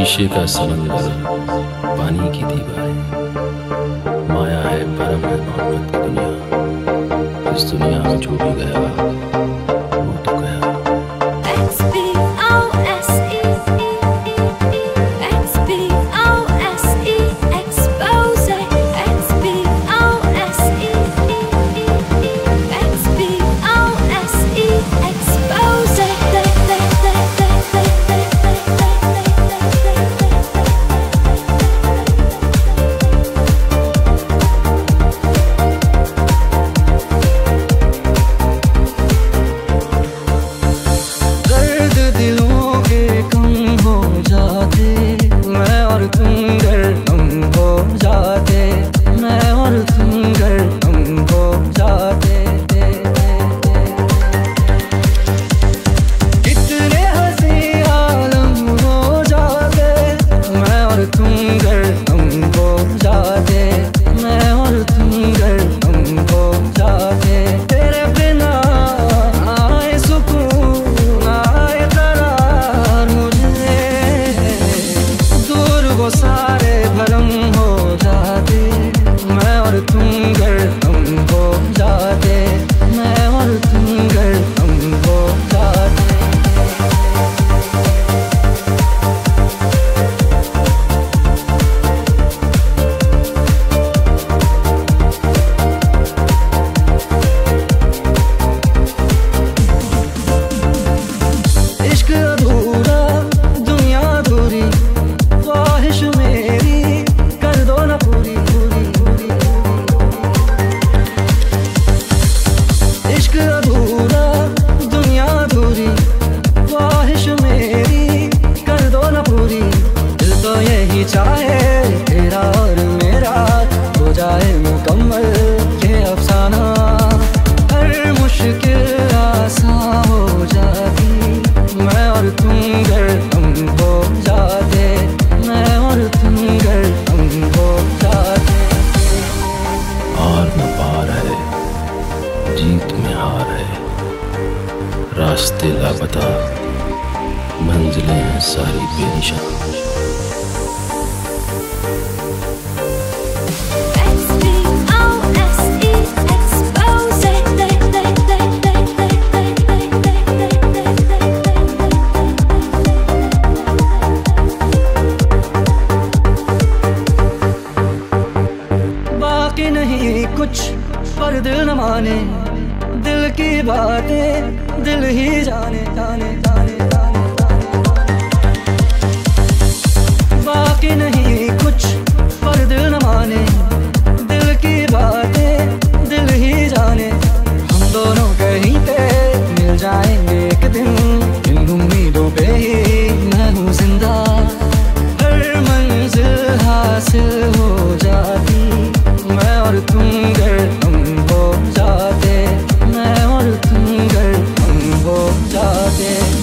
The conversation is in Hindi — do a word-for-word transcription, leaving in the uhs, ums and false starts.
शीशे का समंदर, पानी की दीवारें, माया है भरम है मोहब्बत की दुनिया। इस दुनिया में जो भी गया वो तो गया। चाहे तेरा और मेरा हो जाए मुकम्मल ये अफसाना, हर मुश्किल आसान हो जाती मैं और तुम अगर हम हो जाते, मैं और तुम अगर हम हो जाते। हार में पार है, जीत में हार है, रास्ते लापता, मंजिलें हैं सारी बेनिशान। बाकी नहीं कुछ पर दिल न माने, दिल की बातें दिल ही जाने जाने जाने जाने, बाकी नहीं कुछ पर दिल न माने, दिल की बातें दिल ही जाने। हम दोनों कहीं पे मिल जाएंगे एक दिन, इन उम्मीदों पे ही मैं हूँ जिंदा। हर मंजिल हासिल हो जाती मैं और तुम अगर हम हो जाते, मैं और तुम अगर हम हो जाते।